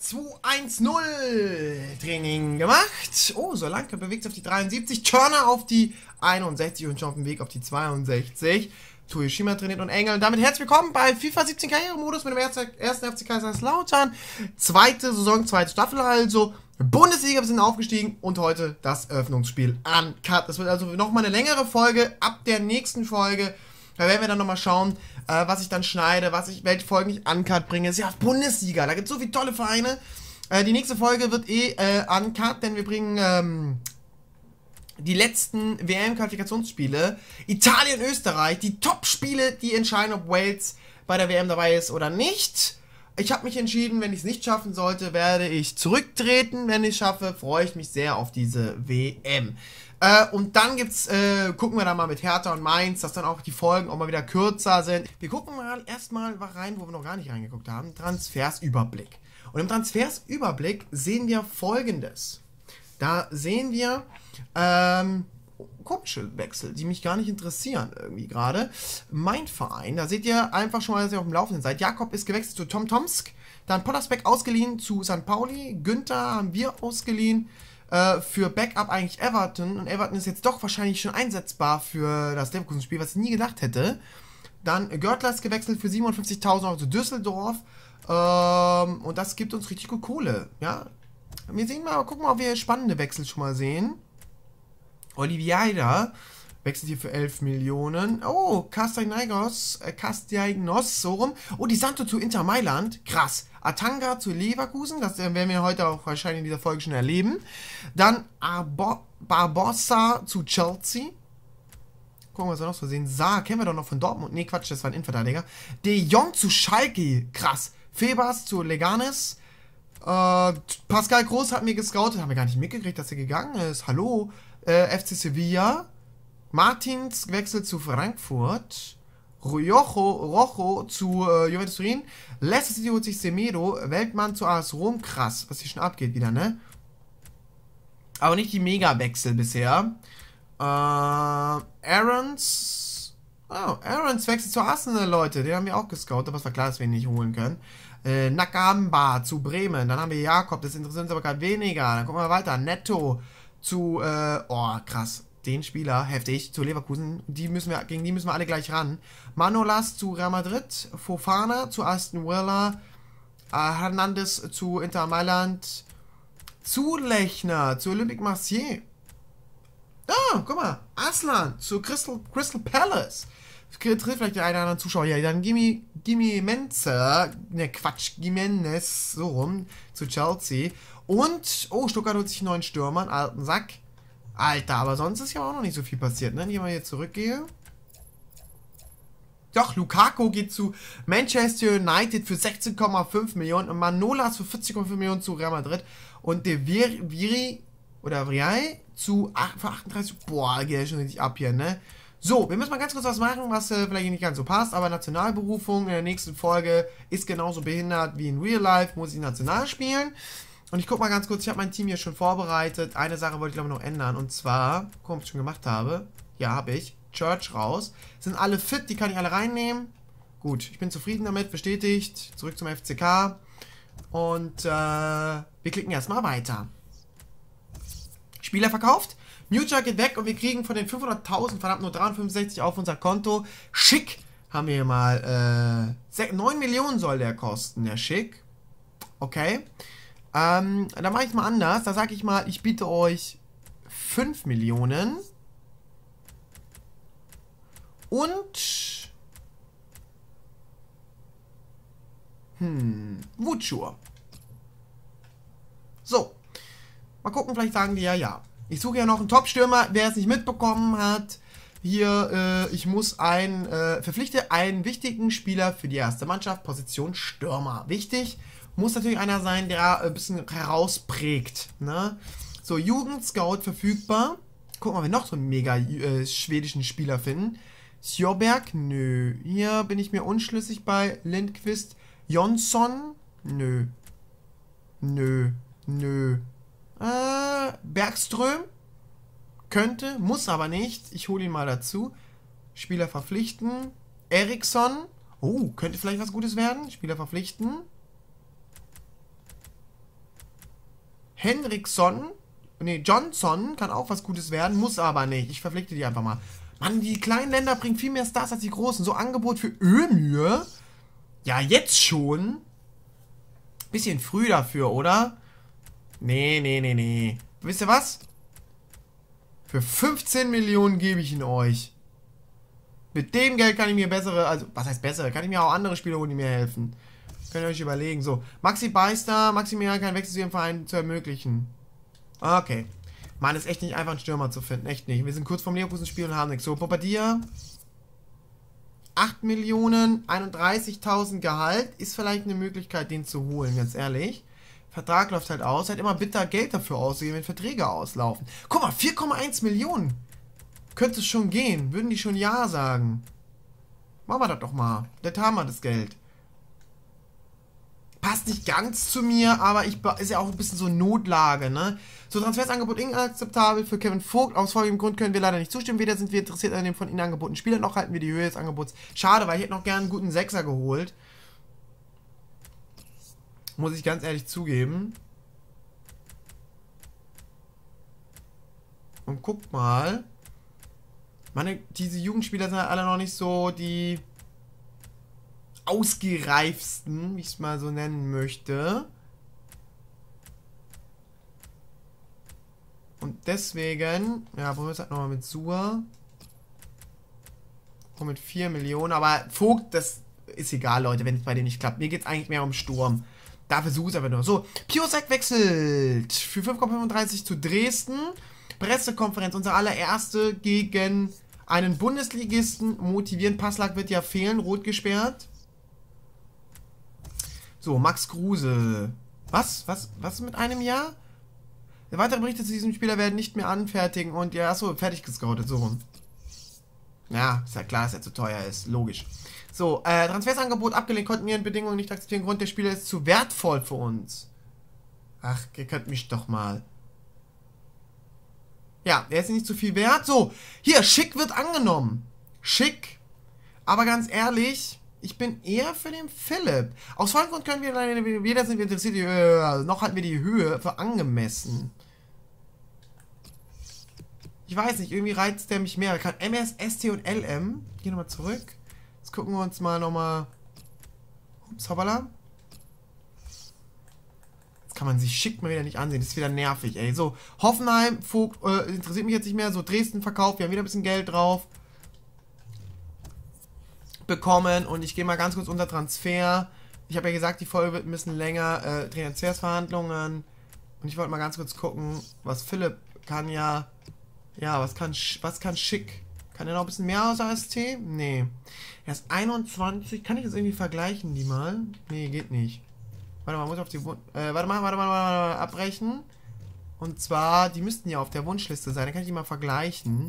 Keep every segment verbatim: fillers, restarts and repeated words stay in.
zwei eins null Training gemacht. Oh, so lang bewegt sich auf die dreiundsiebzig. Turner auf die einundsechzig und schon auf dem Weg auf die zweiundsechzig. Toyoshima trainiert und Engel. Und damit herzlich willkommen bei FIFA siebzehn Karrieremodus mit dem ersten F C Kaiserslautern. Zweite Saison, zweite Staffel also. Bundesliga, wir sind aufgestiegen und heute das Eröffnungsspiel Uncut. Das wird also nochmal eine längere Folge. Ab der nächsten Folge, da werden wir dann nochmal schauen, äh, was ich dann schneide, was ich, welche Folgen ich Uncut bringe. Es ist ja Bundesliga, da gibt es so viele tolle Vereine. Äh, die nächste Folge wird eh äh, Uncut, denn wir bringen ähm, die letzten W M-Qualifikationsspiele. Italien, Österreich, die Top-Spiele, die entscheiden, ob Wales bei der W M dabei ist oder nicht. Ich habe mich entschieden, wenn ich es nicht schaffen sollte, werde ich zurücktreten. Wenn ich es schaffe, freue ich mich sehr auf diese W M. Äh, und dann gibt's, äh, gucken wir da mal mit Hertha und Mainz, dass dann auch die Folgen auch mal wieder kürzer sind. Wir gucken mal erstmal rein, wo wir noch gar nicht reingeguckt haben. Transfersüberblick. Und im Transfersüberblick sehen wir Folgendes. Da sehen wir, ähm, komische Wechsel, die mich gar nicht interessieren irgendwie gerade. Mein Verein, da seht ihr einfach schon mal, dass ihr auf dem Laufenden seid. Jakob ist gewechselt zu Tom Tomsk, dann Pollersbeck ausgeliehen zu Sankt Pauli, Günther haben wir ausgeliehen äh, für Backup eigentlich Everton und Everton ist jetzt doch wahrscheinlich schon einsetzbar für das Leverkusen-Spiel, was ich nie gedacht hätte. Dann Görtler ist gewechselt für siebenundfünfzigtausend Euro zu Düsseldorf ähm, und das gibt uns richtig gut Kohle, ja. Wir sehen mal, gucken mal, ob wir spannende Wechsel schon mal sehen. Oliveira wechselt hier für elf Millionen. Oh, Castellanos, äh, Castellanos, so rum. Oh, Di Santo zu Inter Mailand. Krass. Atanga zu Leverkusen. Das äh, werden wir heute auch wahrscheinlich in dieser Folge schon erleben. Dann Arbo Barbosa zu Chelsea. Gucken, was wir noch so sehen. Saar, kennen wir doch noch von Dortmund. Nee, Quatsch, das war ein Innenverteidiger. De Jong zu Schalke. Krass. Febas zu Leganes. Äh, Pascal Groß hat mir gescoutet. Haben wir gar nicht mitgekriegt, dass er gegangen ist. Hallo. Äh, F C Sevilla. Martins wechselt zu Frankfurt. Rojo, Rojo zu äh, Juventus Turin. Leicester City holt sich Semedo. Weltmann zu A S Rom. Krass, was hier schon abgeht wieder, ne? Aber nicht die Mega-Wechsel bisher. Äh, Aarons. Oh, Aarons wechselt zu Arsenal, Leute. Den haben wir auch gescoutet, aber es war klar, dass wir ihn nicht holen können. Äh, Nakamba zu Bremen. Dann haben wir Jakob, das interessiert uns aber gerade weniger. Dann gucken wir weiter. Netto zu, äh, oh, krass. Den Spieler, heftig, zu Leverkusen. Die müssen wir, gegen die müssen wir alle gleich ran. Manolas zu Real Madrid. Fofana zu Aston Villa. Äh, Hernandez zu Inter Mailand. Zulechner zu Olympique Marseille. Ah, guck mal. Aslan zu Crystal, Crystal Palace. Trifft vielleicht der eine oder andere Zuschauer. Ja, dann Gimme, Gimme Menzer. Ne, Quatsch. Gimenez. So rum. Zu Chelsea. Und, oh, Stuttgart holt sich einen neuen Stürmer, einen alten Sack. Alter, aber sonst ist ja auch noch nicht so viel passiert, ne? Wenn ich mal hier zurückgehe. Doch, Lukaku geht zu Manchester United für sechzehn Komma fünf Millionen und Manolas für vierzig Komma fünf Millionen zu Real Madrid. Und der Vir Viri oder Vriai zu für achtunddreißig. Boah, geht ja schon richtig ab hier, ne? So, wir müssen mal ganz kurz was machen, was äh, vielleicht nicht ganz so passt, aber Nationalberufung in der nächsten Folge ist genauso behindert wie in Real Life, muss ich national spielen. Und ich guck mal ganz kurz, ich habe mein Team hier schon vorbereitet. Eine Sache wollte ich glaube ich noch ändern. Und zwar, guck mal, ob ich schon gemacht habe. Ja, habe ich. Church raus. Sind alle fit, die kann ich alle reinnehmen. Gut, ich bin zufrieden damit, bestätigt. Zurück zum F C K. Und äh, wir klicken erstmal weiter. Spieler verkauft. Mutual geht weg und wir kriegen von den fünfhunderttausend verdammt nur dreihundertfünfundsechzig auf unser Konto. Schick haben wir hier mal. Äh, neun Millionen soll der kosten, der Schick. Okay. Ähm, da mache ich es mal anders. Da sage ich mal, ich biete euch fünf Millionen. Und Hm. Wutschur. So. Mal gucken, vielleicht sagen die ja, ja. Ich suche ja noch einen Top-Stürmer. Wer es nicht mitbekommen hat, hier, äh, ich muss ein, äh, verpflichte einen wichtigen Spieler für die erste Mannschaft, Position Stürmer. Wichtig. Muss natürlich einer sein, der ein bisschen herausprägt, ne? So, Jugendscout verfügbar. Gucken, ob wir noch so einen mega äh, schwedischen Spieler finden. Sjoberg, nö. Hier bin ich mir unschlüssig bei Lindqvist. Jonsson, nö. Nö, nö. Äh, Bergström. Könnte, muss aber nicht. Ich hole ihn mal dazu. Spieler verpflichten. Eriksson. Oh, könnte vielleicht was Gutes werden. Spieler verpflichten. Henriksson, nee, Johnson kann auch was Gutes werden, muss aber nicht. Ich verpflichte die einfach mal. Mann, die kleinen Länder bringen viel mehr Stars als die großen. So Angebot für Ömür? Ja, jetzt schon? Bisschen früh dafür, oder? Nee, nee, nee, nee. Wisst ihr was? Für fünfzehn Millionen gebe ich ihn euch. Mit dem Geld kann ich mir bessere, also, was heißt bessere? Kann ich mir auch andere Spieler holen, die mir helfen. Könnt ihr euch überlegen. So, Maxi Beister, Maximilian keinen Wechsel zu ihrem Verein zu ermöglichen. Okay. Mann, ist echt nicht einfach, einen Stürmer zu finden. Echt nicht. Wir sind kurz vorm Leverkusen-Spiel und haben nichts. So, Bobadilla. acht Millionen, einunddreißigtausend Gehalt. Ist vielleicht eine Möglichkeit, den zu holen, ganz ehrlich. Vertrag läuft halt aus. Halt immer bitter Geld dafür auszugeben, wenn Verträge auslaufen. Guck mal, vier Komma eins Millionen. Könnte es schon gehen. Würden die schon Ja sagen. Machen wir das doch mal. Das haben wir, das Geld. Passt nicht ganz zu mir, aber ich ist ja auch ein bisschen so Notlage, ne? So, Transfersangebot inakzeptabel für Kevin Vogt. Aus folgendem Grund können wir leider nicht zustimmen. Weder sind wir interessiert an dem von Ihnen angebotenen Spieler, noch halten wir die Höhe des Angebots. Schade, weil ich hätte noch gerne einen guten Sechser geholt. Muss ich ganz ehrlich zugeben. Und guck mal. Meine, diese Jugendspieler sind halt alle noch nicht so die ausgereifsten, wie ich es mal so nennen möchte. Und deswegen, ja, probieren wir es halt nochmal mit Sur. Und mit vier Millionen. Aber Vogt, das ist egal, Leute, wenn es bei denen nicht klappt. Mir geht es eigentlich mehr um Sturm. Da versuche ich es aber nur. So, Piosek wechselt für fünf Komma fünfunddreißig zu Dresden. Pressekonferenz, unsere allererste gegen einen Bundesligisten. Motivieren, Passlack wird ja fehlen, rot gesperrt. So, Max Kruse. Was? Was? Was mit einem Jahr? Weitere Berichte zu diesem Spieler werden nicht mehr anfertigen und ja, achso, fertig gescoutet, so rum. Ja, ist ja klar, dass er zu teuer ist, logisch. So, äh, Transfersangebot abgelehnt, konnten wir in Bedingungen nicht akzeptieren. Grund, der Spieler ist zu wertvoll für uns. Ach, ihr könnt mich doch mal. Ja, er ist nicht zu viel wert. So, hier, Schick wird angenommen. Schick. Aber ganz ehrlich, ich bin eher für den Philipp. Aus folgendem Grund können wir leider, weder sind wir interessiert, äh, noch halten wir die Höhe für angemessen. Ich weiß nicht, irgendwie reizt der mich mehr. Kann M S, S T und L M. Gehen nochmal zurück. Jetzt gucken wir uns mal nochmal. Ups, hoppala. Jetzt kann man sich Schick mal wieder nicht ansehen. Das ist wieder nervig, ey. So, Hoffenheim, Vogt, äh, interessiert mich jetzt nicht mehr. So, Dresden verkauft. Wir haben wieder ein bisschen Geld drauf bekommen. Und ich gehe mal ganz kurz unter Transfer. Ich habe ja gesagt, die Folge wird ein bisschen länger. Äh, Transfersverhandlungen. Und ich wollte mal ganz kurz gucken, was Philipp kann ja. Ja, was kann, was kann Schick? Kann er noch ein bisschen mehr aus A S T? Nee. Er ist einundzwanzig. Kann ich das irgendwie vergleichen, die mal? Nee, geht nicht. Warte mal, muss ich auf die Wun äh, warte mal, warte mal, warte mal, abbrechen. Und zwar, die müssten ja auf der Wunschliste sein. Dann kann ich die mal vergleichen.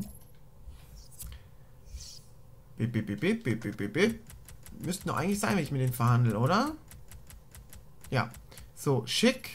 Bip, bip, bip, bip, bip, bip, bip, bip. Müssten doch eigentlich sein, wenn ich mit denen verhandle, oder? Ja. So, Schick.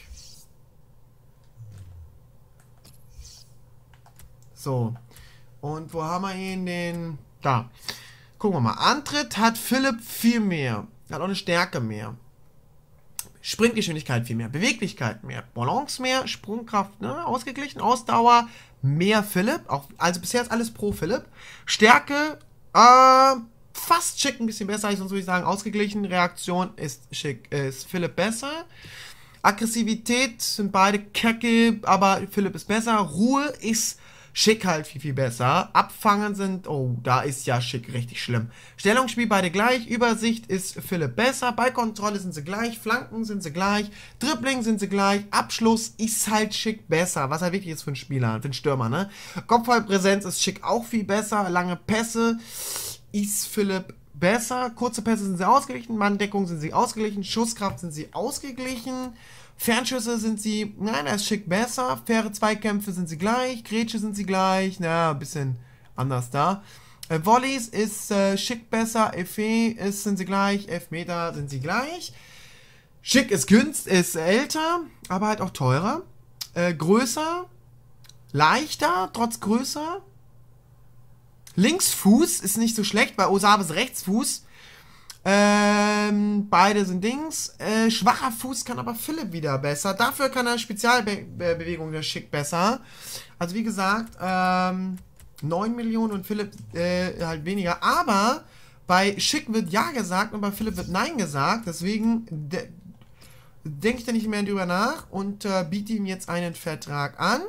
So. Und wo haben wir ihn denn? Da. Gucken wir mal. Antritt hat Philipp viel mehr. Hat auch eine Stärke mehr. Sprintgeschwindigkeit viel mehr. Beweglichkeit mehr. Balance mehr. Sprungkraft, ne? Ausgeglichen. Ausdauer mehr Philipp. Auch, also bisher ist alles pro Philipp. Stärke, äh, fast Schick ein bisschen besser. Sonst würde ich sagen, ausgeglichen. Reaktion ist Schick, äh, ist Philipp besser. Aggressivität sind beide kacke, aber Philipp ist besser. Ruhe ist Schick halt viel, viel besser. Abfangen sind, oh, da ist ja Schick richtig schlimm. Stellungsspiel beide gleich. Übersicht ist Philipp besser. Ballkontrolle sind sie gleich. Flanken sind sie gleich. Dribbling sind sie gleich. Abschluss ist halt Schick besser. Was halt wichtig ist für einen Spieler, für einen Stürmer, ne? Kopfballpräsenz ist Schick auch viel besser. Lange Pässe ist Philipp besser. Kurze Pässe sind sie ausgeglichen. Manndeckung sind sie ausgeglichen. Schusskraft sind sie ausgeglichen. Fernschüsse sind sie, nein, er ist Schick besser. Faire Zweikämpfe sind sie gleich. Grätsche sind sie gleich. Na, ein bisschen anders da. Äh, Volleys ist äh, Schick besser. Effet ist, sind sie gleich. Elfmeter sind sie gleich. Schick ist günst, ist älter, aber halt auch teurer. Äh, größer. Leichter, trotz größer. Linksfuß ist nicht so schlecht, weil Osabe ist Rechtsfuß. Ähm, beide sind Dings. Äh, schwacher Fuß kann aber Philipp wieder besser. Dafür kann er Spezialbewegungen der Schick besser. Also wie gesagt, ähm, neun Millionen und Philipp äh, halt weniger. Aber bei Schick wird Ja gesagt und bei Philipp wird Nein gesagt. Deswegen de denke ich da nicht mehr drüber nach und äh, biete ihm jetzt einen Vertrag an.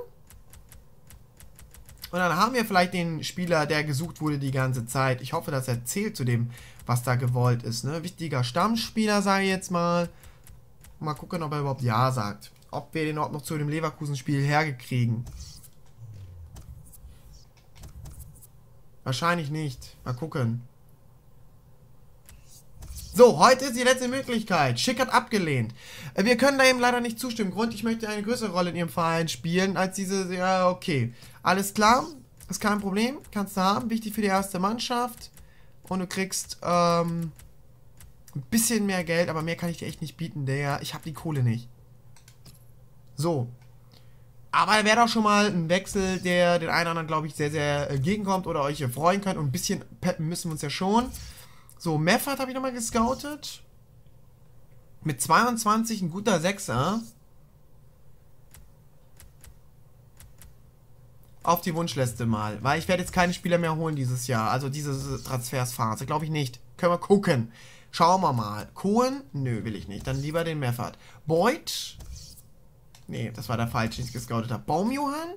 Und dann haben wir vielleicht den Spieler, der gesucht wurde die ganze Zeit. Ich hoffe, dass er zählt zu dem, was da gewollt ist. Ne? Wichtiger Stammspieler, sage ich jetzt mal. Mal gucken, ob er überhaupt Ja sagt. Ob wir den überhaupt noch zu dem Leverkusen-Spiel hergekriegen. Wahrscheinlich nicht. Mal gucken. So, heute ist die letzte Möglichkeit. Schick hat abgelehnt. Wir können da eben leider nicht zustimmen. Grund, ich möchte eine größere Rolle in ihrem Verein spielen, als diese, ja, okay. Alles klar, ist kein Problem, kannst du haben. Wichtig für die erste Mannschaft. Und du kriegst, ähm, ein bisschen mehr Geld, aber mehr kann ich dir echt nicht bieten, der, ich habe die Kohle nicht. So. Aber wäre doch schon mal ein Wechsel, der den einen oder anderen, glaube ich, sehr, sehr entgegenkommt oder euch freuen könnt. Und ein bisschen peppen müssen wir uns ja schon. So, Meffert habe ich nochmal gescoutet. Mit zweiundzwanzig ein guter Sechser. Auf die Wunschliste mal. Weil ich werde jetzt keine Spieler mehr holen dieses Jahr. Also diese Transfersphase. Glaube ich nicht. Können wir gucken. Schauen wir mal. Cohen? Nö, will ich nicht. Dann lieber den Meffert. Boyd? Nee, das war der falsche, den ich gescoutet habe. Baumjohann?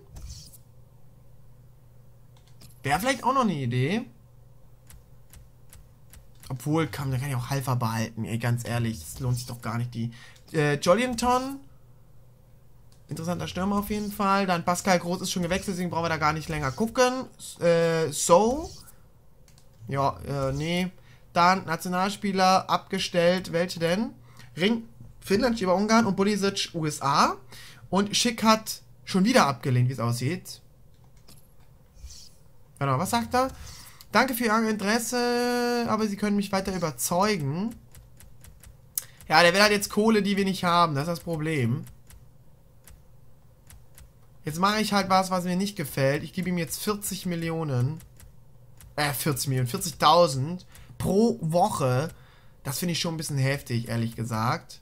Wäre vielleicht auch noch eine Idee. Obwohl, komm, da kann ich auch Halfer behalten. Ey, ganz ehrlich, das lohnt sich doch gar nicht. Die äh, Jolinton. Interessanter Stürmer auf jeden Fall. Dann Pascal Groß ist schon gewechselt, deswegen brauchen wir da gar nicht länger gucken. Äh, so. Ja, äh, nee. Dann Nationalspieler abgestellt. Welche denn? Ring, Finnland, Schieber, Ungarn und Pulisic, U S A. Und Schick hat schon wieder abgelehnt, wie es aussieht. Genau, was sagt er? Danke für Ihr Interesse, aber Sie können mich weiter überzeugen. Ja, der will halt jetzt Kohle, die wir nicht haben. Das ist das Problem. Jetzt mache ich halt was, was mir nicht gefällt. Ich gebe ihm jetzt vierzig Millionen. Äh, vierzig Millionen, vierzigtausend pro Woche. Das finde ich schon ein bisschen heftig, ehrlich gesagt.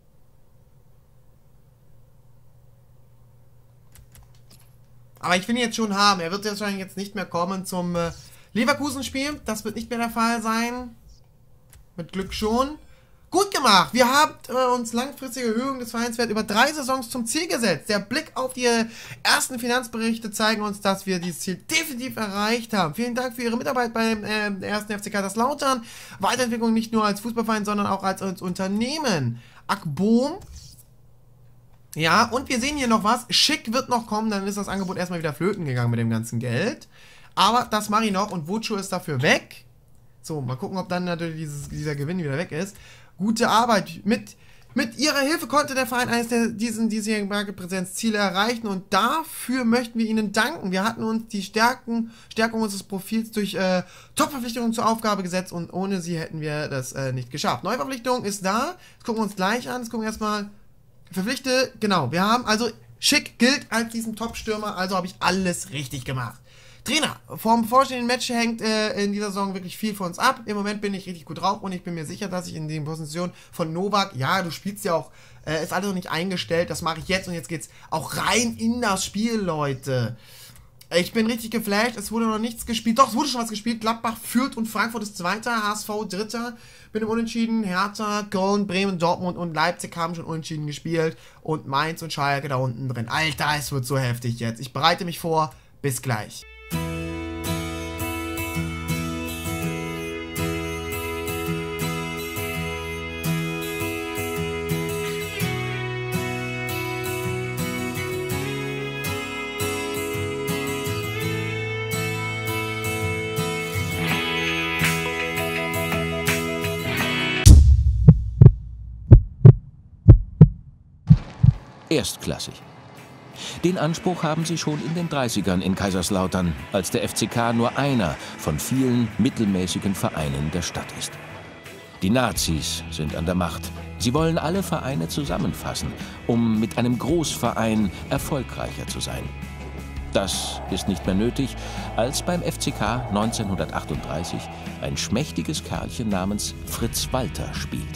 Aber ich will ihn jetzt schon haben. Er wird wahrscheinlich jetzt nicht mehr kommen zum äh, Leverkusen-Spiel. Das wird nicht mehr der Fall sein. Mit Glück schon. Gut gemacht. Wir haben äh, uns langfristige Erhöhung des Vereinswerts über drei Saisons zum Ziel gesetzt. Der Blick auf die ersten Finanzberichte zeigen uns, dass wir dieses Ziel definitiv erreicht haben. Vielen Dank für Ihre Mitarbeit beim äh, ersten F C Kaiserslautern. Weiterentwicklung nicht nur als Fußballverein, sondern auch als, als Unternehmen. Akboom. Ja, und wir sehen hier noch was. Schick wird noch kommen, dann ist das Angebot erstmal wieder flöten gegangen mit dem ganzen Geld. Aber das mache ich noch und Vucho ist dafür weg. So, mal gucken, ob dann natürlich dieses, dieser Gewinn wieder weg ist. Gute Arbeit. Mit, mit Ihrer Hilfe konnte der Verein eines der diesen diesjährigen Markenpräsenzziele erreichen und dafür möchten wir Ihnen danken. Wir hatten uns die Stärken, Stärkung unseres Profils durch äh, Top-Verpflichtungen zur Aufgabe gesetzt und ohne sie hätten wir das äh, nicht geschafft. Neuverpflichtung ist da. Das gucken wir uns gleich an. Das gucken wir erstmal. Verpflichte, genau. Wir haben also, Schick gilt als diesen Top-Stürmer, also habe ich alles richtig gemacht. Trainer, vom bevorstehenden Match hängt äh, in dieser Saison wirklich viel von uns ab. Im Moment bin ich richtig gut drauf und ich bin mir sicher, dass ich in die Position von Novak, ja, du spielst ja auch, äh, ist alles noch nicht eingestellt, das mache ich jetzt und jetzt geht's auch rein in das Spiel, Leute. Ich bin richtig geflasht, es wurde noch nichts gespielt, doch, es wurde schon was gespielt, Gladbach führt und Frankfurt ist Zweiter, H S V Dritter, mit dem Unentschieden, Hertha, Köln, Bremen, Dortmund und Leipzig haben schon Unentschieden gespielt und Mainz und Schalke da unten drin. Alter, es wird so heftig jetzt. Ich bereite mich vor, bis gleich. Erstklassig. Den Anspruch haben sie schon in den dreißigern in Kaiserslautern, als der F C K nur einer von vielen mittelmäßigen Vereinen der Stadt ist. Die Nazis sind an der Macht. Sie wollen alle Vereine zusammenfassen, um mit einem Großverein erfolgreicher zu sein. Das ist nicht mehr nötig, als beim F C K neunzehnhundertachtunddreißig ein schmächtiges Kerlchen namens Fritz Walter spielt.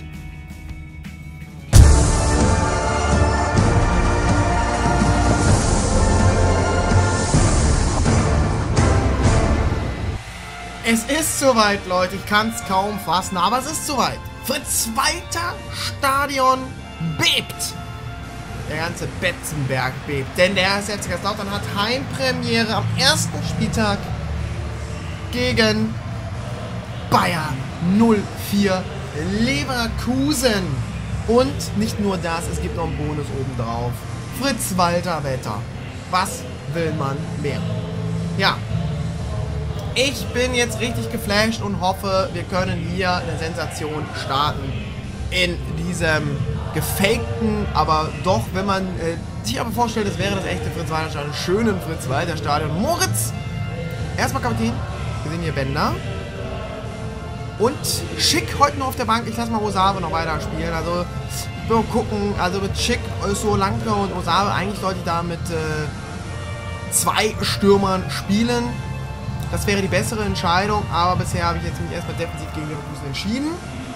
Es ist soweit, Leute. Ich kann es kaum fassen, aber es ist soweit. Fritz Walter Stadion bebt. Der ganze Betzenberg bebt. Denn der erste F C Kaiserslautern hat Heimpremiere am ersten Spieltag gegen Bayer null vier Leverkusen. Und nicht nur das, es gibt noch einen Bonus obendrauf. Fritz Walter Wetter. Was will man mehr? Ja. Ich bin jetzt richtig geflasht und hoffe, wir können hier eine Sensation starten in diesem gefakten, aber doch, wenn man äh, sich aber vorstellt, es wäre das echte Fritz-Walter-Stadion, schönen Fritz-Walter-Stadion. Moritz, erstmal Kapitän, wir sehen hier Bender. Und Schick heute noch auf der Bank, ich lasse mal Osabe noch weiter spielen, also ich will mal gucken, also mit Schick, Solanke und Osabe, eigentlich sollte ich da mit äh, zwei Stürmern spielen. Das wäre die bessere Entscheidung, aber bisher habe ich jetzt mich erstmal defensiv gegen Leverkusen entschieden.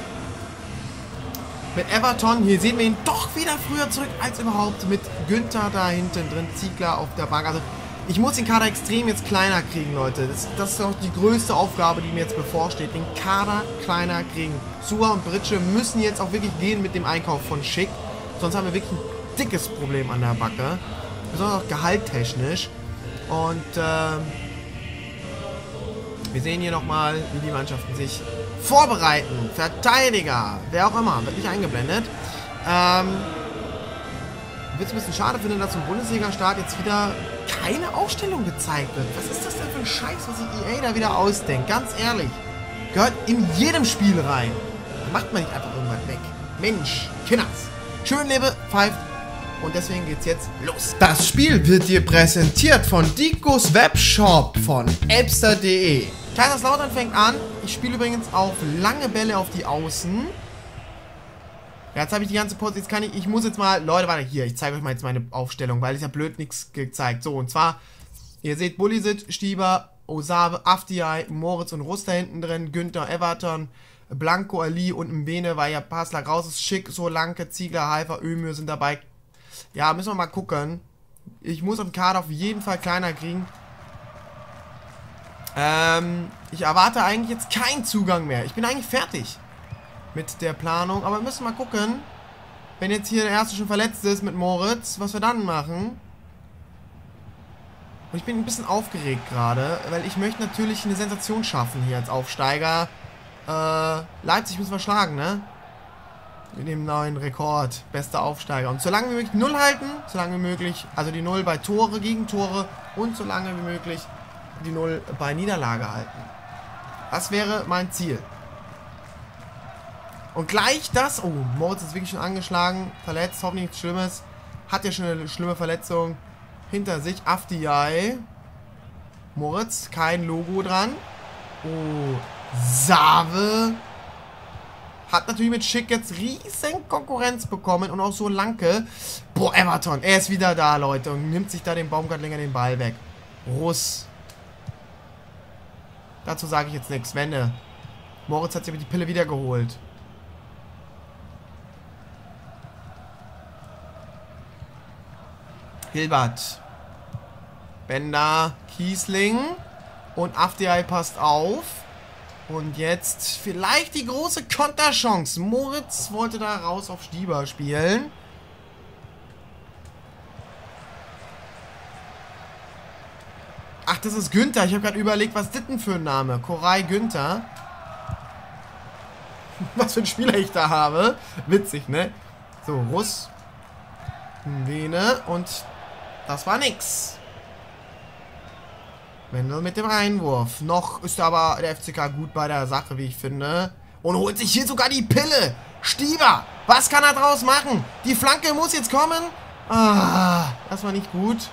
Mit Everton, hier sehen wir ihn doch wieder früher zurück als überhaupt. Mit Günther da hinten drin, Ziegler auf der Bank. Also ich muss den Kader extrem jetzt kleiner kriegen, Leute. Das, das ist auch die größte Aufgabe, die mir jetzt bevorsteht. Den Kader kleiner kriegen. Sua und Britsche müssen jetzt auch wirklich gehen mit dem Einkauf von Schick. Sonst haben wir wirklich ein dickes Problem an der Backe. Besonders auch gehalttechnisch. Und ähm... wir sehen hier nochmal, wie die Mannschaften sich vorbereiten. Verteidiger, wer auch immer, wird nicht eingeblendet. Ähm, ich es ein bisschen schade finde, dass zum Bundesliga-Start jetzt wieder keine Aufstellung gezeigt wird. Was ist das denn für ein Scheiß, was sich E A da wieder ausdenkt? Ganz ehrlich. Gehört in jedem Spiel rein. Da macht man nicht einfach irgendwann weg. Mensch, Kinders. Schön lebe, pfeift. Und deswegen geht's jetzt los. Das Spiel wird dir präsentiert von Dicos Webshop von Elbster punkt de. Kaiserslautern fängt an. Ich spiele übrigens auf lange Bälle auf die Außen. Ja, jetzt habe ich die ganze Position. Jetzt kann ich. Ich muss jetzt mal. Leute, warte hier. Ich zeige euch mal jetzt meine Aufstellung, weil ich ja blöd nichts gezeigt. So, und zwar, ihr seht Bulisic, Stieber, Osabe, Afdiay, Moritz und Rust da hinten drin. Günther, Everton, Blanco, Ali und Mbene, weil ja Passlack raus ist. Schick, Solanke, Ziegler, Haifer, Ömür sind dabei. Ja, müssen wir mal gucken. Ich muss den Kader auf jeden Fall kleiner kriegen. Ähm, ich erwarte eigentlich jetzt keinen Zugang mehr. Ich bin eigentlich fertig mit der Planung. Aber wir müssen mal gucken, wenn jetzt hier der Erste schon verletzt ist mit Moritz, was wir dann machen. Und ich bin ein bisschen aufgeregt gerade, weil ich möchte natürlich eine Sensation schaffen hier als Aufsteiger. Äh, Leipzig müssen wir schlagen, ne? Mit dem neuen Rekord. Bester Aufsteiger. Und so lange wie möglich Null halten. So lange wie möglich. Also die Null bei Tore, Gegentore. Und so lange wie möglich die Null bei Niederlage halten. Das wäre mein Ziel. Und gleich das. Oh, Moritz ist wirklich schon angeschlagen. Verletzt. Hoffentlich nichts Schlimmes. Hat ja schon eine schlimme Verletzung hinter sich. Afdiay. Moritz. Kein Logo dran. Oh. Save. Hat natürlich mit Schick jetzt riesen Konkurrenz bekommen. Und auch so Lanke. Boah, Everton. Er ist wieder da, Leute. Und nimmt sich da den Baumgartlinger den Ball weg. Russ. Dazu sage ich jetzt nichts. Wende. Moritz hat sich aber die Pille wieder geholt. Hilbert. Bender. Kiesling. Und Afdiay passt auf. Und jetzt vielleicht die große Konterchance. Moritz wollte da raus auf Stieber spielen. Ach, das ist Günther. Ich habe gerade überlegt, was ist das denn für ein Name? Koray Günther. Was für ein Spieler ich da habe. Witzig, ne? So, Russ. Vene. Und das war nix. Wendel mit dem Einwurf. Noch ist aber der F C K gut bei der Sache, wie ich finde. Und holt sich hier sogar die Pille. Stieber. Was kann er draus machen? Die Flanke muss jetzt kommen. Ah, das war nicht gut.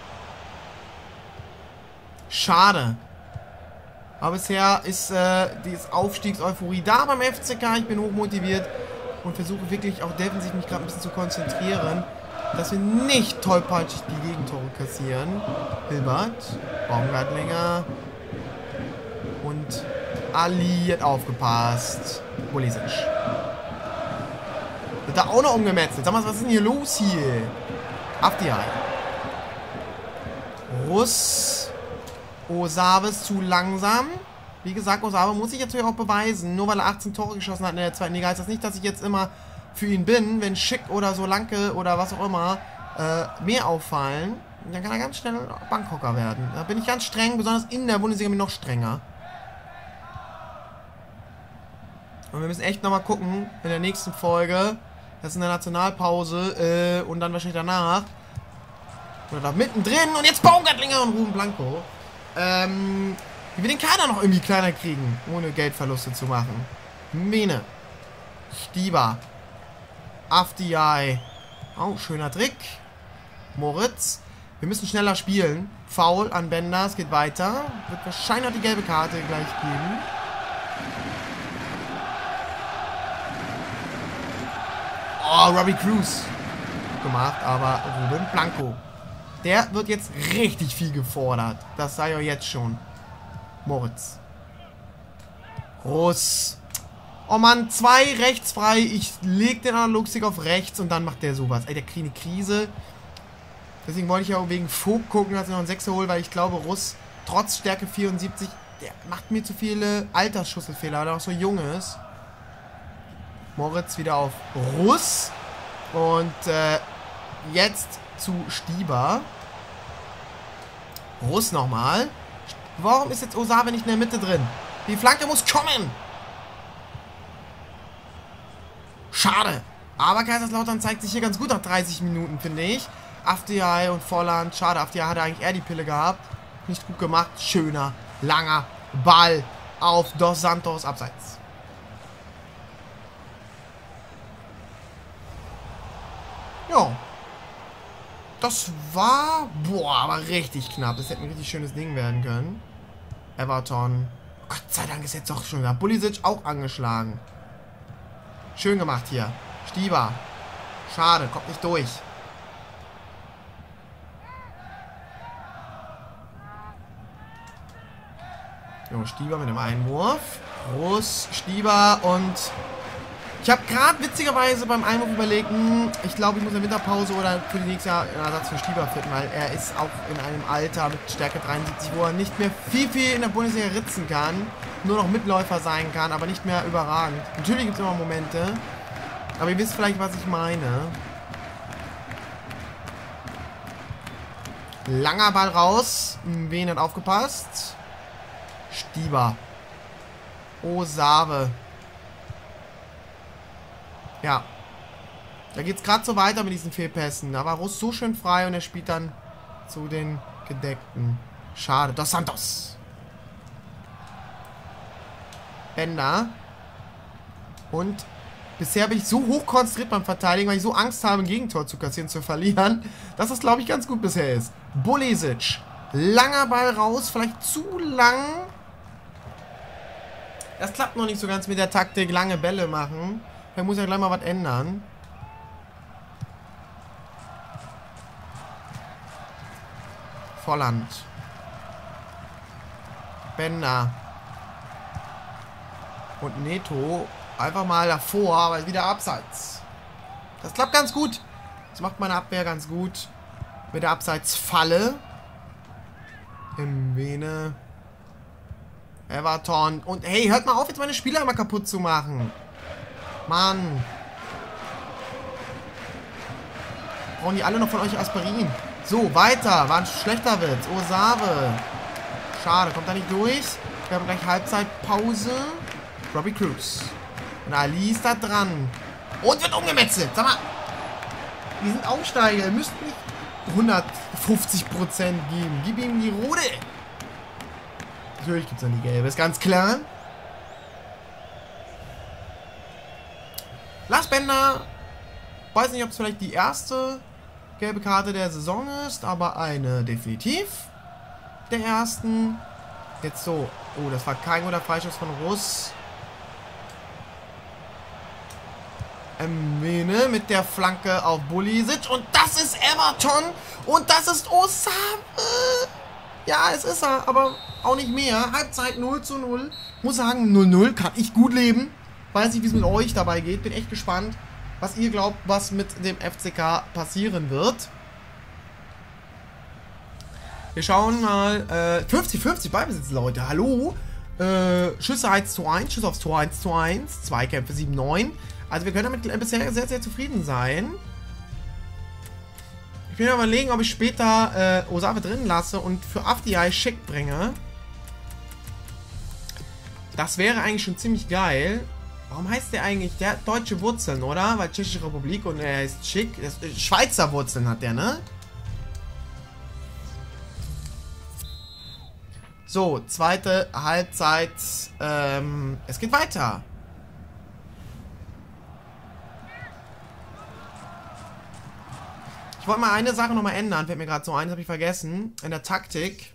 Schade. Aber bisher ist äh, die Aufstiegseuphorie da beim F C K. Ich bin hochmotiviert und versuche wirklich auch defensiv mich gerade ein bisschen zu konzentrieren. dass wir nicht tollpatschig die Gegentore kassieren. Hilbert, Baumgartlinger und Ali hat aufgepasst. Pulisic. Wird da auch noch umgemetzelt. Sag mal, was ist denn hier los hier? Afdiay. Russ. Osabe ist zu langsam. Wie gesagt, Osabe muss sich natürlich auch beweisen. Nur weil er achtzehn Tore geschossen hat in der zweiten Liga, heißt das nicht, dass ich jetzt immer für ihn bin. Wenn Schick oder Solanke oder was auch immer äh, mehr auffallen, dann kann er ganz schnell Bankhocker werden. Da bin ich ganz streng, besonders in der Bundesliga bin ich noch strenger. Und wir müssen echt nochmal gucken, in der nächsten Folge, das ist in der Nationalpause äh, und dann wahrscheinlich danach, oder da mittendrin und jetzt Baumgartlinger und Ruben Blanco, ähm, wie wir den Kader noch irgendwie kleiner kriegen, ohne Geldverluste zu machen. Mene. Stieber. Afdiay. Oh, schöner Trick. Moritz. Wir müssen schneller spielen. Foul an Bender. Es geht weiter. Wird wahrscheinlich noch die gelbe Karte gleich geben. Oh, Robbie Cruz. Gemacht, aber Ruben Blanco. Der wird jetzt richtig viel gefordert. Das sei ja jetzt schon. Moritz. Russ. Oh Mann, zwei rechts frei. Ich leg den Analogstick auf rechts und dann macht der sowas. Ey, der kriegt eine Krise. Deswegen wollte ich ja auch wegen Vogt gucken, dass ich noch einen Sechser hole, weil ich glaube, Russ, trotz Stärke vierundsiebzig, der macht mir zu viele Altersschusselfehler, weil er auch so jung ist. Moritz wieder auf Russ. Und äh, jetzt zu Stieber. Russ nochmal. Warum ist jetzt Osabe nicht in der Mitte drin? Die Flanke muss kommen. Schade. Aber Kaiserslautern zeigt sich hier ganz gut nach dreißig Minuten, finde ich. Afdiay und Volland. Schade, Afdiay hatte eigentlich eher die Pille gehabt. Nicht gut gemacht. Schöner, langer Ball auf Dos Santos abseits. Ja. Das war, boah, aber richtig knapp. Das hätte ein richtig schönes Ding werden können. Everton. Gott sei Dank ist jetzt doch schon da. Pulisic auch angeschlagen. Schön gemacht hier. Stieber. Schade, kommt nicht durch. Jo, Stieber mit dem Einwurf. Russ, Stieber und... Ich habe gerade witzigerweise beim Einwurf überlegt, mh, ich glaube, ich muss in der Winterpause oder für die nächste Jahr einen Ersatz für Stieber finden, weil er ist auch in einem Alter mit Stärke dreiundsiebzig, wo er nicht mehr viel, viel in der Bundesliga ritzen kann, nur noch Mitläufer sein kann, aber nicht mehr überragend. Natürlich gibt es immer Momente, aber ihr wisst vielleicht, was ich meine. Langer Ball raus. Wen hat aufgepasst? Stieber. Osabe. Ja. Da geht es gerade so weiter mit diesen Fehlpässen. Da war Russ so schön frei und er spielt dann zu den Gedeckten. Schade. Dos Santos. Bender. Und bisher bin ich so hoch konzentriert beim Verteidigen, weil ich so Angst habe, ein Gegentor zu kassieren, zu verlieren, dass das, glaube ich, ganz gut bisher ist. Pulisic. Langer Ball raus. Vielleicht zu lang. Das klappt noch nicht so ganz mit der Taktik. Lange Bälle machen. Da muss ja gleich mal was ändern. Volland. Bender. Und Neto einfach mal davor, aber wieder abseits. Das klappt ganz gut. Das macht meine Abwehr ganz gut. Mit der Abseitsfalle. Im Vene. Everton. Und hey, hört mal auf, jetzt meine Spieler immer kaputt zu machen. Mann. Brauchen die alle noch von euch Aspirin? So, weiter. War ein schlechter Witz. Osabe. Schade, kommt da nicht durch. Wir haben gleich Halbzeitpause. Robbie Cruz. Und Ali ist da dran. Und wird umgemetzelt. Sag mal. Wir sind Aufsteiger. Ihr müsst nicht hundertfünfzig Prozent geben. Gib ihm die rote. Natürlich gibt es dann die gelbe. Ist ganz klar. Lars Bender, weiß nicht, ob es vielleicht die erste gelbe Karte der Saison ist, aber eine definitiv der ersten. Jetzt so. Oh, das war kein guter Freischuss von Russ. Mwene mit der Flanke auf Pulisic. Und das ist Everton. Und das ist Osame. Ja, es ist er, aber auch nicht mehr. Halbzeit null zu null. Muss sagen, null null kann ich gut leben. Weiß nicht, wie es mit euch dabei geht. Bin echt gespannt, was ihr glaubt, was mit dem F C K passieren wird. Wir schauen mal. fünfzig fünfzig Ballbesitz, Leute. Hallo. Äh, Schüsse eins zu eins. Schüsse aufs Tor eins zu eins. Zweikämpfe sieben neun. Also wir können damit bisher sehr, sehr zufrieden sein. Ich bin überlegen, ob ich später äh, Osave drin lasse und für Afdiay Schick bringe. Das wäre eigentlich schon ziemlich geil. Warum heißt der eigentlich? Der hat deutsche Wurzeln, oder? Weil Tschechische Republik und er ist Schick. Das, äh, Schweizer Wurzeln hat der, ne? So, zweite Halbzeit. Ähm, es geht weiter. Ich wollte mal eine Sache nochmal ändern. Fällt mir gerade so ein, das habe ich vergessen. In der Taktik.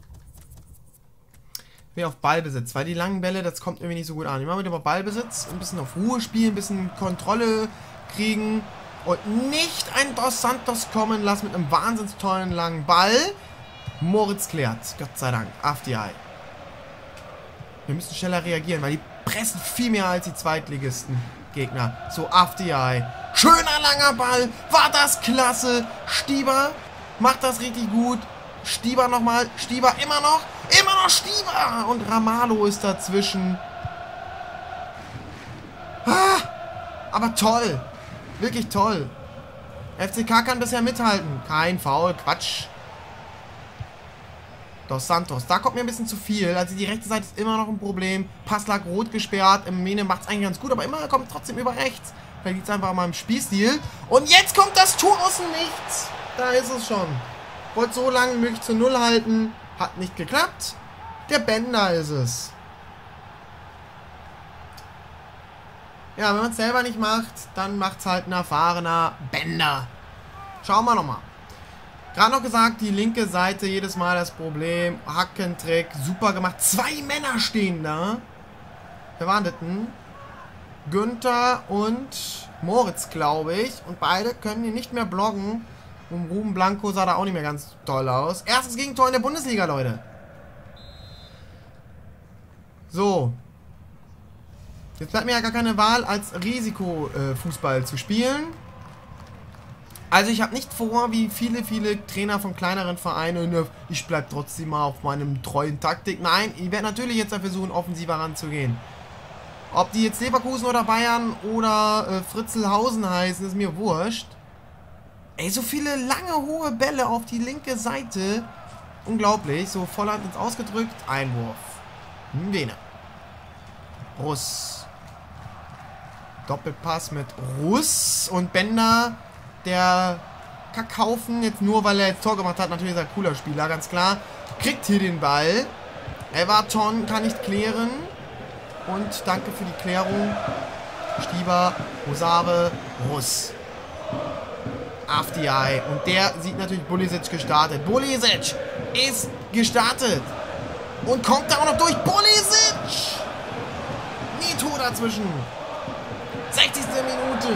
Wie auf Ballbesitz. Weil die langen Bälle, das kommt irgendwie nicht so gut an. Ich mache wieder auf Ballbesitz. Ein bisschen auf Ruhe spielen, ein bisschen Kontrolle kriegen. Und nicht ein Dos Santos kommen lassen mit einem wahnsinnig tollen langen Ball. Moritz klärt. Gott sei Dank. Afdiay. Wir müssen schneller reagieren, weil die pressen viel mehr als die Zweitligisten. Gegner. So, Afdiay. Schöner langer Ball. War das klasse. Stieber macht das richtig gut. Stieber nochmal. Stieber immer noch. Immer noch Stieber. Und Ramalho ist dazwischen. Ah, aber toll. Wirklich toll. F C K kann bisher mithalten. Kein Foul. Quatsch. Dos Santos. Da kommt mir ein bisschen zu viel. Also die rechte Seite ist immer noch ein Problem. Pass lag rot gesperrt. Mwene macht es eigentlich ganz gut, aber immer kommt trotzdem über rechts. Vielleicht liegt es einfach mal im Spielstil. Und jetzt kommt das Tor aus dem Nichts. Da ist es schon. Wollte so lange wie möglich zu Null halten. Hat nicht geklappt. Der Bender ist es. Ja, wenn man es selber nicht macht, dann macht es halt ein erfahrener Bender. Schauen wir nochmal. Gerade noch gesagt, die linke Seite jedes Mal das Problem. Hackentrick, super gemacht. Zwei Männer stehen da. Wer waren das denn? Günther und Moritz, glaube ich. Und beide können hier nicht mehr blocken. Und Ruben Blanco sah da auch nicht mehr ganz toll aus. Erstes Gegentor in der Bundesliga, Leute. So. Jetzt bleibt mir ja gar keine Wahl, als Risikofußball äh, zu spielen. Also ich habe nicht vor, wie viele, viele Trainer von kleineren Vereinen, ich bleibe trotzdem mal auf meinem treuen Taktik. Nein, ich werde natürlich jetzt versuchen, offensiver ranzugehen. Ob die jetzt Leverkusen oder Bayern oder äh, Fritzelhausen heißen, ist mir wurscht. Ey, so viele lange, hohe Bälle auf die linke Seite. Unglaublich. So, Volland ins Ausgedrückt. Einwurf. Mwene. Russ. Doppelpass mit Russ. Und Bender, der Kackhaufen, jetzt nur weil er jetzt Tor gemacht hat, natürlich ist er ein cooler Spieler, ganz klar. Kriegt hier den Ball. Everton kann nicht klären. Und danke für die Klärung. Stieber, Osave, Russ. Afdiay. Und der sieht natürlich Pulisic gestartet. Pulisic ist gestartet. Und kommt da auch noch durch. Pulisic! Nito dazwischen. sechzigste Minute.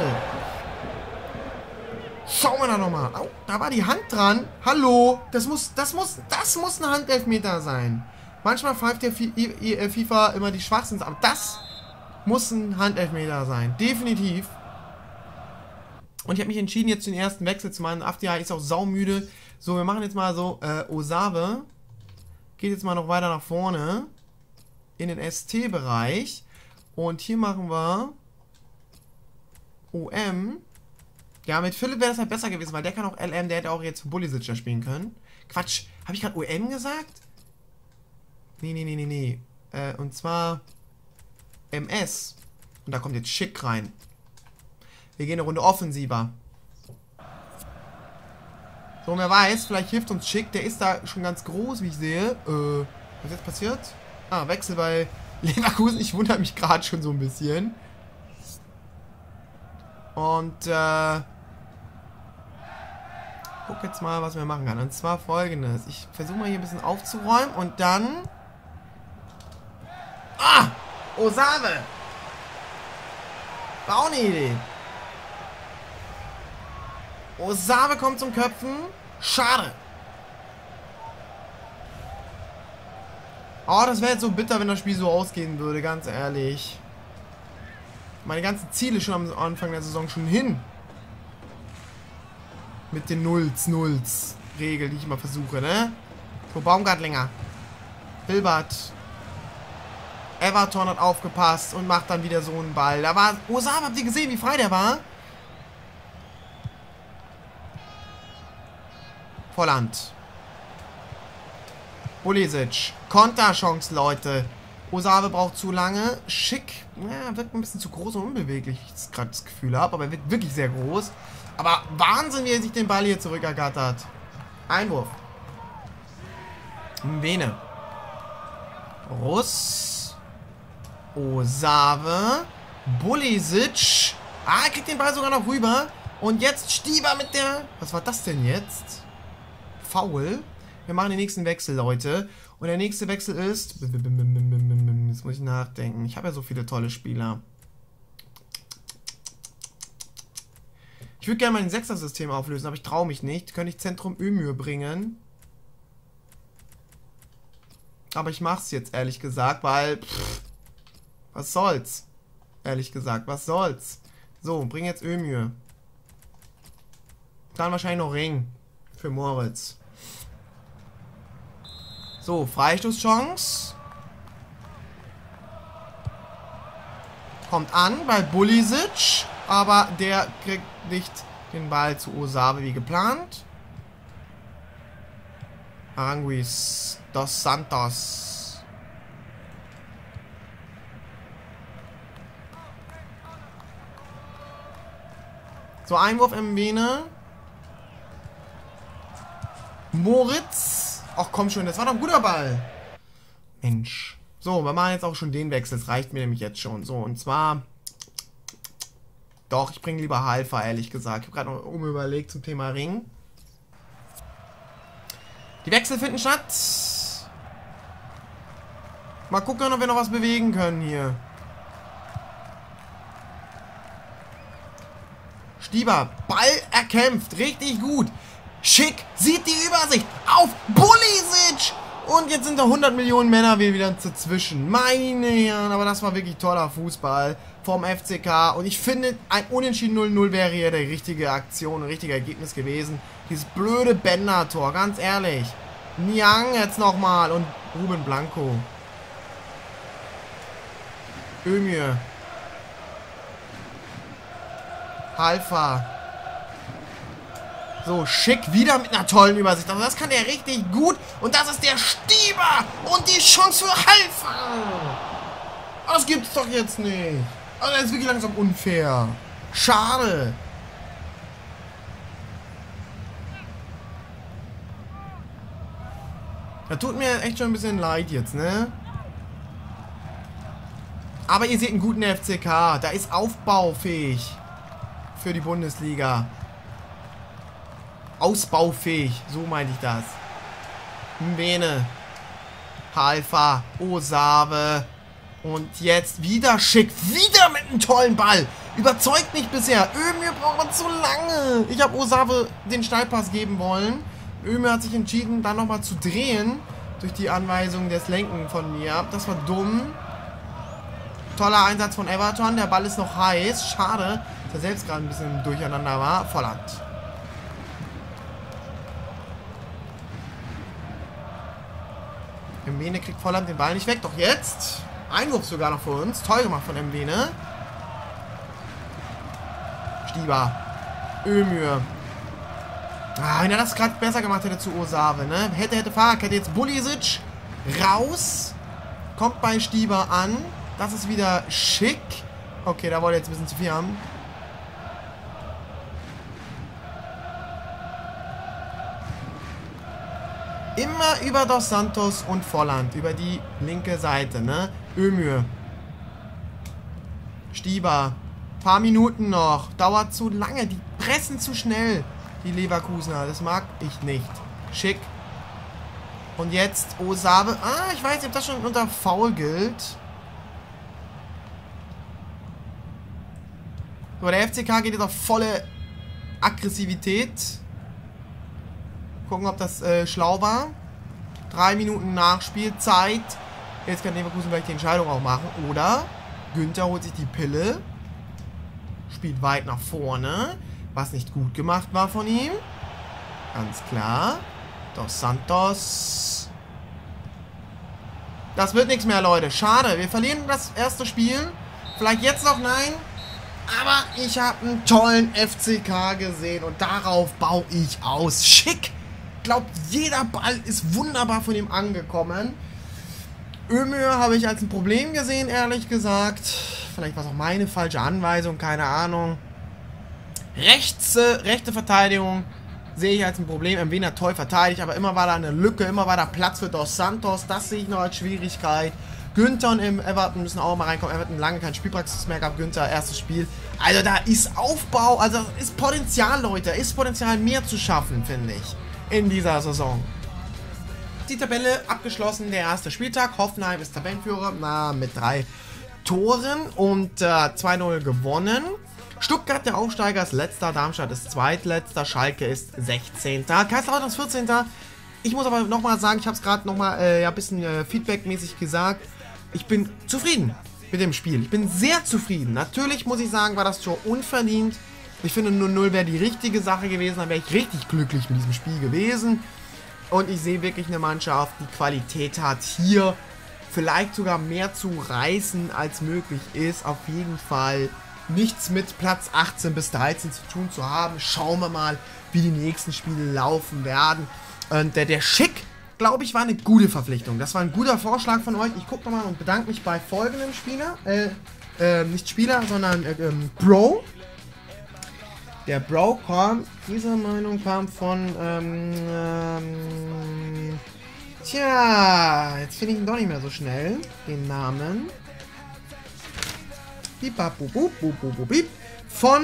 Schauen wir da nochmal. Oh, da war die Hand dran. Hallo. Das muss, das muss, das muss ein Handelfmeter sein. Manchmal pfeift der FIFA immer die Schwachsinns, aber das muss ein Handelfmeter sein. Definitiv. Und ich habe mich entschieden, jetzt den ersten Wechsel zu machen. Afdiay ist auch saumüde. So, wir machen jetzt mal so, äh, Osave geht jetzt mal noch weiter nach vorne in den S T-Bereich. Und hier machen wir O M. Ja, mit Philipp wäre das halt besser gewesen, weil der kann auch L M, der hätte auch jetzt für Pulisic da spielen können. Quatsch, habe ich gerade O M gesagt? Nee, nee, nee, nee, nee. Äh, und zwar M S. Und da kommt jetzt Schick rein. Wir gehen eine Runde offensiver. So, wer weiß, vielleicht hilft uns Schick. Der ist da schon ganz groß, wie ich sehe. Äh, was ist jetzt passiert? Ah, Wechsel bei Leverkusen. Ich wundere mich gerade schon so ein bisschen. Und, äh... guck jetzt mal, was wir machen können. Und zwar folgendes. Ich versuche mal hier ein bisschen aufzuräumen und dann... Ah! Osave! War auch eine Idee. Osabe kommt zum Köpfen. Schade. Oh, das wäre jetzt so bitter, wenn das Spiel so ausgehen würde, ganz ehrlich. Meine ganzen Ziele schon am Anfang der Saison schon hin. Mit den Nulls, Nulls Regel, die ich immer versuche, ne? So, Baumgartlinger. Hilbert. Everton hat aufgepasst und macht dann wieder so einen Ball. Da war Osabe, habt ihr gesehen, wie frei der war? Volland. Pulisic. Konterchance, Leute. Osabe braucht zu lange. Schick. Ja, wirkt ein bisschen zu groß und unbeweglich, wie ich gerade das Gefühl habe. Aber er wird wirklich sehr groß. Aber Wahnsinn, wie er sich den Ball hier zurückergattert. Einwurf. Vene. Russ. Osabe. Pulisic. Ah, er kriegt den Ball sogar noch rüber. Und jetzt Stieber mit der... Was war das denn jetzt? Foul. Wir machen den nächsten Wechsel, Leute. Und der nächste Wechsel ist... Jetzt muss ich nachdenken. Ich habe ja so viele tolle Spieler. Ich würde gerne mein Sechser-System auflösen, aber ich traue mich nicht. Könnte ich Zentrum Ömür bringen. Aber ich mache es jetzt, ehrlich gesagt, weil... Pff, was soll's? Ehrlich gesagt, was soll's? So, bring jetzt Ömür. Dann wahrscheinlich noch Ring. Für Moritz. So, Freistoßchance. Kommt an bei Pulisic, aber der kriegt nicht den Ball zu Osabe wie geplant. Aranguiz dos Santos. So, Einwurf im Vene. Moritz. Ach komm schon, das war doch ein guter Ball. Mensch. So, wir machen jetzt auch schon den Wechsel. Das reicht mir nämlich jetzt schon. So, und zwar... Doch, ich bringe lieber Halfa, ehrlich gesagt. Ich habe gerade noch umüberlegt zum Thema Ring. Die Wechsel finden statt. Mal gucken, ob wir noch was bewegen können hier. Stieber, Ball erkämpft. Richtig gut. Schick, sieht die Übersicht auf Pulisic. Und jetzt sind da hundert Millionen Männer wieder dazwischen. Meine Herren, aber das war wirklich toller Fußball vom F C K. Und ich finde, ein Unentschieden null null wäre hier die richtige Aktion, ein richtiger Ergebnis gewesen. Dieses blöde Bender-Tor, ganz ehrlich. Niang jetzt nochmal und Ruben Blanco. Ömür. Halfa. So, Schick wieder mit einer tollen Übersicht. Also das kann der richtig gut. Und das ist der Stieber. Und die Chance für Halfa. Das gibt's doch jetzt nicht. Also das ist wirklich langsam unfair. Schade. Das tut mir echt schon ein bisschen leid jetzt, ne? Aber ihr seht einen guten F C K. Da ist aufbaufähig. Für die Bundesliga. Ausbaufähig, so meine ich das. Vene. Halfa. Osabe. Und jetzt wieder Schick. Wieder mit einem tollen Ball. Überzeugt mich bisher. Ömür braucht man zu lange. Ich habe Osabe den Steilpass geben wollen. Ömür hat sich entschieden, dann nochmal zu drehen. Durch die Anweisung des Lenken von mir. Das war dumm. Toller Einsatz von Everton. Der Ball ist noch heiß. Schade, dass er selbst gerade ein bisschen durcheinander war. Volland. Vene kriegt Volland den Ball nicht weg. Doch jetzt. Einwurf sogar noch für uns. Toll gemacht von Vene. Stieber. Ömür. Ah, wenn er das gerade besser gemacht hätte zu Osabe, ne? Hätte, hätte, Fahrradkette. Jetzt Pulisic. Raus. Kommt bei Stieber an. Das ist wieder Schick. Okay, da wollte er jetzt ein bisschen zu viel haben. Immer über Dos Santos und Volland. Über die linke Seite, ne? Ömür. Stieber. Paar Minuten noch. Dauert zu lange. Die pressen zu schnell. Die Leverkusener. Das mag ich nicht. Schick. Und jetzt Osabe. Ah, ich weiß nicht, ob das schon unter Foul gilt. So, der F C K geht jetzt auf volle Aggressivität. Gucken, ob das äh, schlau war. Drei Minuten Nachspielzeit. Jetzt kann Leverkusen vielleicht die Entscheidung auch machen. Oder Günther holt sich die Pille. Spielt weit nach vorne. Was nicht gut gemacht war von ihm. Ganz klar. Dos Santos. Das wird nichts mehr, Leute. Schade. Wir verlieren das erste Spiel. Vielleicht jetzt noch nein. Aber ich habe einen tollen F C K gesehen. Und darauf baue ich aus. Schick. Ich glaube, jeder Ball ist wunderbar von ihm angekommen. Ömür habe ich als ein Problem gesehen, ehrlich gesagt. Vielleicht war es auch meine falsche Anweisung, keine Ahnung. Rechts, äh, rechte Verteidigung sehe ich als ein Problem. M W hat toll verteidigt, aber immer war da eine Lücke, immer war da Platz für Dos Santos. Das sehe ich noch als Schwierigkeit. Günther und im Everton müssen auch mal reinkommen. Everton lange keine Spielpraxis mehr gehabt. Günther, erstes Spiel. Also da ist Aufbau, also ist Potenzial, Leute. Ist Potenzial, mehr zu schaffen, finde ich, in dieser Saison. Die Tabelle abgeschlossen, der erste Spieltag. Hoffenheim ist Tabellenführer, na, mit drei Toren und äh, zwei null gewonnen. Stuttgart, der Aufsteiger, ist letzter. Darmstadt ist zweitletzter. Schalke ist sechzehnter. Kaiserslautern ist vierzehnter. Ich muss aber nochmal sagen, ich habe es gerade nochmal äh, ja, ein bisschen äh, feedbackmäßig gesagt. Ich bin zufrieden mit dem Spiel. Ich bin sehr zufrieden. Natürlich muss ich sagen, war das Tor unverdient. Ich finde, null null wäre die richtige Sache gewesen. Dann wäre ich richtig glücklich mit diesem Spiel gewesen. Und ich sehe wirklich eine Mannschaft, die Qualität hat, hier vielleicht sogar mehr zu reißen, als möglich ist. Auf jeden Fall nichts mit Platz achtzehn bis dreizehn zu tun zu haben. Schauen wir mal, wie die nächsten Spiele laufen werden. Und der, der Schick, glaube ich, war eine gute Verpflichtung. Das war ein guter Vorschlag von euch. Ich gucke nochmal und bedanke mich bei folgendem Spieler. Äh, äh, nicht Spieler, sondern äh, ähm, Bro. Der Bro kam, diese Meinung kam von, ähm, ähm, tja, jetzt finde ich ihn doch nicht mehr so schnell, den Namen. Von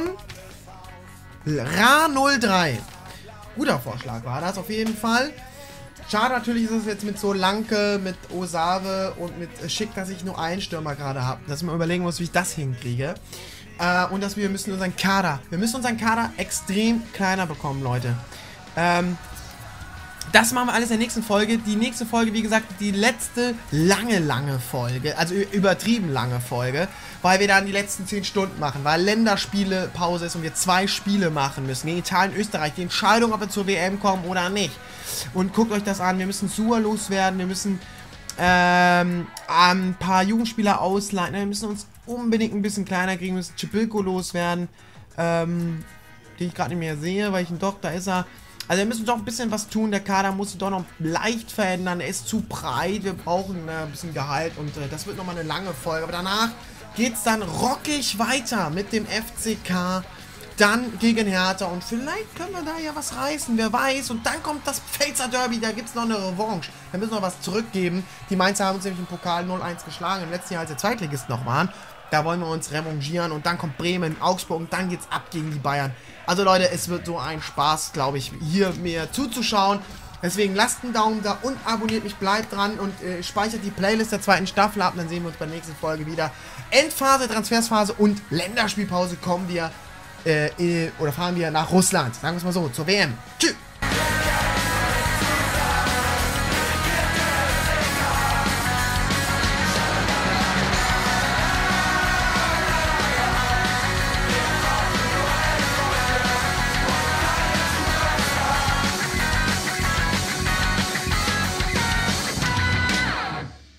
Ra null drei. Guter Vorschlag war das auf jeden Fall. Schade natürlich ist es jetzt mit so Lanke, mit Osave und mit Schick, dass ich nur einen Stürmer gerade habe. Dass ich mir überlegen muss, wie ich das hinkriege. Äh, und dass wir müssen unseren Kader, wir müssen unseren Kader extrem kleiner bekommen, Leute. Ähm, das machen wir alles in der nächsten Folge. Die nächste Folge, wie gesagt, die letzte lange, lange Folge, also übertrieben lange Folge, weil wir dann die letzten zehn Stunden machen, weil Länderspiele Pause ist und wir zwei Spiele machen müssen. In Italien, Österreich, die Entscheidung, ob wir zur W M kommen oder nicht. Und guckt euch das an, wir müssen Suhr loswerden, wir müssen ähm, ein paar Jugendspieler ausleihen, wir müssen uns unbedingt ein bisschen kleiner kriegen, wir müssen Chipilko loswerden, ähm, den ich gerade nicht mehr sehe, weil ich ihn doch, da ist er. Also wir müssen doch ein bisschen was tun, der Kader muss sich doch noch leicht verändern, er ist zu breit, wir brauchen äh, ein bisschen Gehalt und äh, das wird nochmal eine lange Folge, aber danach geht es dann rockig weiter mit dem F C K, dann gegen Hertha und vielleicht können wir da ja was reißen, wer weiß. Und dann kommt das Pfälzer Derby, da gibt es noch eine Revanche. Da müssen wir noch was zurückgeben. Die Mainzer haben uns nämlich im Pokal null eins geschlagen, im letzten Jahr, als der Zweitligisten noch waren. Da wollen wir uns revanchieren und dann kommt Bremen, Augsburg und dann geht's ab gegen die Bayern. Also Leute, es wird so ein Spaß, glaube ich, hier mir zuzuschauen. Deswegen lasst einen Daumen da und abonniert mich, bleibt dran und äh, speichert die Playlist der zweiten Staffel ab. Dann sehen wir uns bei der nächsten Folge wieder. Endphase, Transfersphase und Länderspielpause kommen wir äh, oder fahren wir nach Russland. Sagen wir es mal so, zur W M. Tschüss!